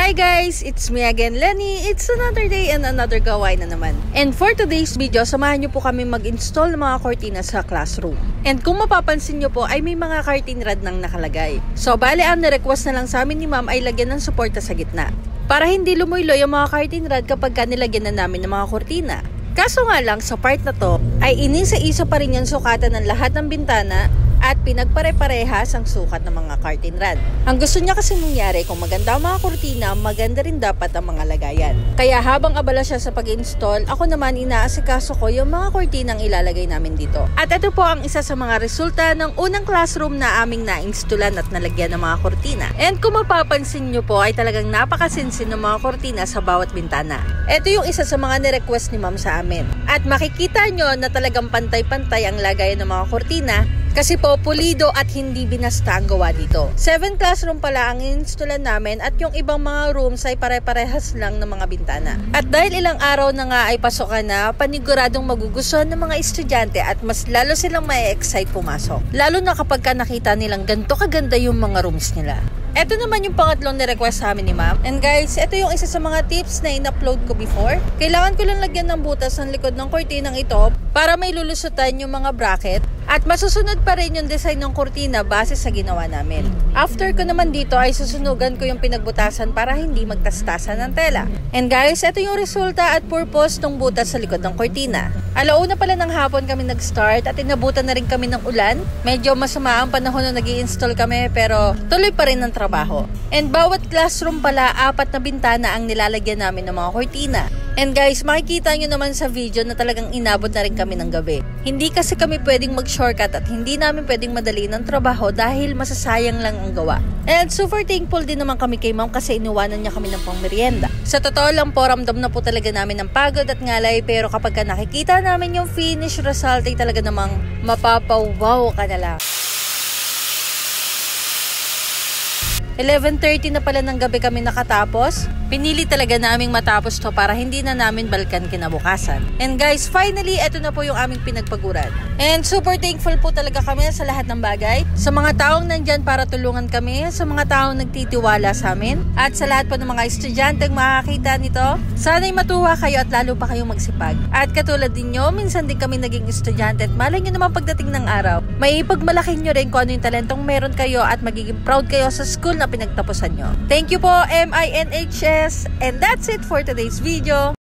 Hi guys! It's me again, Lenny. It's another day and another gawain na naman. And for today's video, samahan nyo po kami mag-install ng mga cortina sa classroom. And kung mapapansin nyo po, ay may mga curtain rod nang nakalagay. So, bale ang na-request na lang sa amin ni ma'am ay lagyan ng suporta sa gitna. Para hindi lumuylo yung mga curtain rod kapag nilagyan na namin ng mga cortina. Kaso nga lang, sa part na to, ay inisa-isa pa rin yung sukatan ng lahat ng bintana at pinagpare-parehas ang sukat ng mga curtain rod. Ang gusto niya kasi mangyari, kung maganda ang mga kurtina, maganda rin dapat ang mga lagayan. Kaya habang abala siya sa pag-install, ako naman inaasikaso ko yung mga kurtinang ilalagay namin dito. At ito po ang isa sa mga resulta ng unang classroom na aming na-installan at nalagyan ng mga kurtina. And kung mapapansin nyo po, ay talagang napakasinsin ng mga kurtina sa bawat bintana. Ito yung isa sa mga ni-request ni ma'am sa amin. At makikita nyo na talagang pantay-pantay ang lagayan ng mga kurtina kasi po pulido at hindi binasta ang gawa dito. 7 classroom pala ang installan namin at yung ibang mga rooms ay pare-parehas lang ng mga bintana. At dahil ilang araw na nga ay pasokan na, paniguradong magugustuhan ng mga estudyante at mas lalo silang ma-excite pumasok. Lalo na kapag nakita nilang ganito kaganda yung mga rooms nila. Ito naman yung pangatlong ni-request sa amin ni ma'am. And guys, ito yung isa sa mga tips na in-upload ko before. Kailangan ko lang lagyan ng butas ng likod ng kortinang ito para may lulusutan yung mga bracket. At masusunod pa rin yung design ng kortina base sa ginawa namin. After ko naman dito ay susunugan ko yung pinagbutasan para hindi magtastasan ng tela. And guys, ito yung resulta at purpose ng butas sa likod ng kortina. Alauna pala ng hapon kami nag-start at inabutan na rin kami ng ulan. Medyo masama ang panahon nung nag-i-install kami pero tuloy pa rin ang trabaho. And bawat classroom pala, 4 na bintana ang nilalagyan namin ng mga kortina. And guys, makikita nyo naman sa video na talagang inabot na rin kami ng gabi. Hindi kasi kami pwedeng mag-shortcut at hindi namin pwedeng madali ng trabaho dahil masasayang lang ang gawa. And super thankful din naman kami kay ma'am kasi inuwanan niya kami ng pangmerienda. Sa totoo lang po, ramdam na po talaga namin ng pagod at ngalay, pero kapag nakikita namin yung finished result ay talaga namang mapapawaw ka na lang. 11:30 na pala ng gabi kami nakatapos. Pinili talaga naming matapos to para hindi na namin balkan kinabukasan. And guys, finally, eto na po yung aming pinagpaguran. And super thankful po talaga kami sa lahat ng bagay. Sa mga taong nandyan para tulungan kami, sa mga taong nagtitiwala sa amin, at sa lahat po ng mga estudyanteng makakita nito. Sana'y matuwa kayo at lalo pa kayong magsipag. At katulad din nyo, minsan din kami naging estudyante at malay nyo naman pagdating ng araw, may ipagmalaki nyo rin kung ano yung talentong meron kayo at magiging proud kayo sa school na pinagtapusan nyo. Thank you po, MINHS! And that's it for today's video.